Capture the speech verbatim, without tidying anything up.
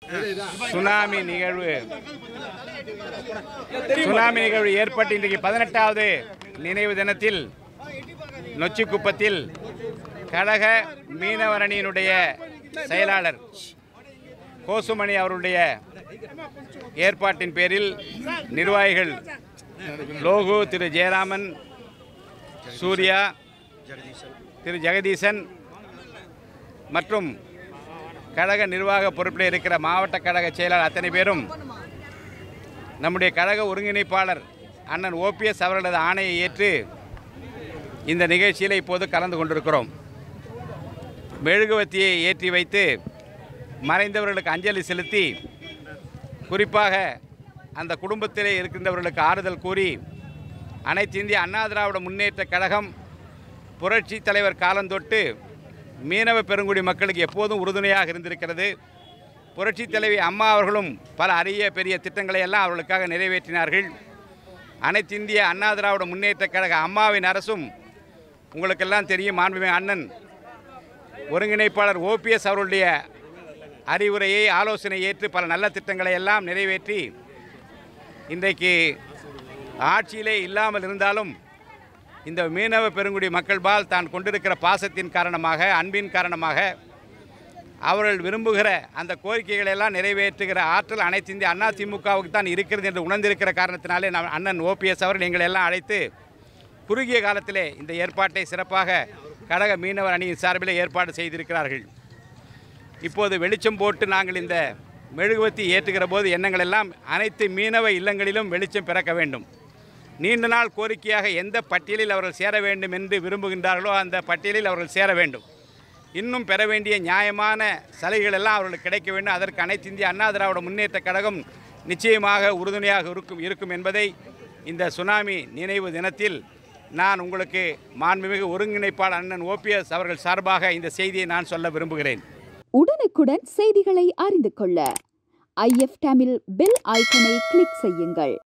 Tsunami நிகழ்வு tsunami நிகழ்வு ஏற்பட்டு இன்றைக்கு பதினெட்டாவது நினைவு தினத்தில் நொச்சிக்குப்பத்தில் கழக மீனவரணியினுடைய செயலாளர் கோசுமணி அவருடைய ஏற்பாட்டின் பேரில் நிர்வாகிகள் லோகு, திரு ஜெயராமன், சூர்யா, திரு ஜெகதீசன் மற்றும் கழக நிர்வாக பொறுப்பில் இருக்கிற மாவட்ட கழக செயலாளர் அத்தனை பேரும் நம்முடைய கழக ஒருங்கிணைப்பாளர் அண்ணன் ஓபிஎஸ் அவர்களது ஆணையை ஏற்று இந்த நிகழ்ச்சியில் இப்போது கலந்து கொண்டிருக்கிறோம். மெழுகுவத்தியை ஏற்றி வைத்து மறைந்தவர்களுக்கு அஞ்சலி செலுத்தி, குறிப்பாக அந்த குடும்பத்திலே இருக்கின்றவர்களுக்கு ஆறுதல் கூறி, அனைத்து இந்திய அண்ணா திராவிட முன்னேற்ற கழகம் புரட்சி தலைவர் காலந்தொட்டு மீனவ பெருங்குடி மக்களுக்கு எப்போதும் உறுதுணையாக இருந்திருக்கிறது. புரட்சி தலைவி அம்மா அவர்களும் பல அரிய பெரிய திட்டங்களை எல்லாம் அவர்களுக்காக நிறைவேற்றினார்கள். அனைத்து இந்திய அண்ணா திராவிட முன்னேற்ற கழக அம்மாவின் அரசும் உங்களுக்கெல்லாம் தெரியும், மாண்புமிகு அண்ணன் ஒருங்கிணைப்பாளர் ஓபிஎஸ் அவருடைய அறிவுரையை ஆலோசனை ஏற்று பல நல்ல திட்டங்களை எல்லாம் நிறைவேற்றி இன்றைக்கு ஆட்சியிலே இல்லாமல் இருந்தாலும் இந்த மீனவ பெருங்குடி மக்கள்பால் தான் கொண்டிருக்கிற பாசத்தின் காரணமாக, அன்பின் காரணமாக அவர்கள் விரும்புகிற அந்த கோரிக்கைகளை எல்லாம் நிறைவேற்றுகிற ஆற்றல் அனைத்து இந்திய அண்ணா திமுகவுக்கு தான் இருக்கிறது என்று உணர்ந்திருக்கிற காரணத்தினாலே நம் அண்ணன் ஓபிஎஸ் அவர்கள் எங்களை எல்லாம் அழைத்து குறுகிய காலத்திலே இந்த ஏற்பாட்டை சிறப்பாக கழக மீனவர் அணியின் சார்பில் ஏற்பாடு செய்திருக்கிறார்கள். இப்போது வெளிச்சம் போட்டு நாங்கள் இந்த மெழுகுவத்தி ஏற்றுகிற போது எண்ணங்கள் எல்லாம் அனைத்து மீனவ இல்லங்களிலும் வெளிச்சம் பிறக்க வேண்டும். நீண்ட நாள் கோரிக்கையாக எந்த பட்டியலில் அவர்கள் சேர வேண்டும் என்று விரும்புகின்றார்களோ அந்த பட்டியலில் அவர்கள் சேர வேண்டும். இன்னும் பெற வேண்டிய நியாயமான சலுகைகள் எல்லாம் அவர்களுக்கு கிடைக்க வேண்டும். அதற்கு அனைத்து இந்திய அண்ணா திராவிட முன்னேற்ற கழகம் நிச்சயமாக உறுதுணையாக இருக்கும் இருக்கும் என்பதை இந்த சுனாமி நினைவு தினத்தில் நான் உங்களுக்கு மாண்புமிகு ஒருங்கிணைப்பாளர் அண்ணன் ஓபிஎஸ் அவர்கள் சார்பாக இந்த செய்தியை நான் சொல்ல விரும்புகிறேன். உடனுக்குடன் செய்திகளை அறிந்து கொள்ள ஐ எஃப் தமிழ் பெல் ஐக்கனை கிளிக் செய்யுங்கள்.